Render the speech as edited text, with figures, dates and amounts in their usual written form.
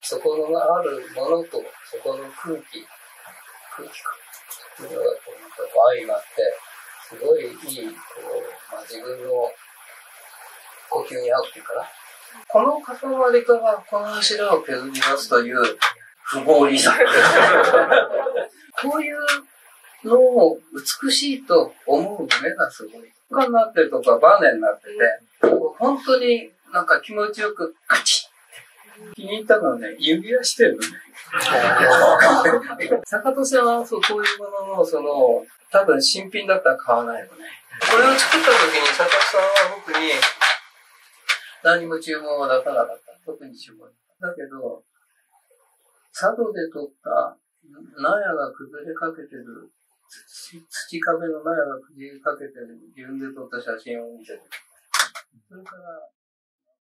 そこのあるものと、そこの空気感っていうのが相まって、すごいいい、自分の呼吸に合うっていうかな。この塊からこの柱を削り出すという不合理さ。こういうのを美しいと思う目がすごい。他になってるとかバネになってて、本当になんか気持ちよくカチッ気に入ったのはね、指輪してるのね。坂戸さんはそうこういうものの多分新品だったら買わないよね。これを作った時に坂戸さんは僕に何も注文は出さなかった。特に注文。だけど、佐渡で取った納屋が崩れかけてる、土壁の納屋が崩れかけてる自分で撮った写真を見せて、それから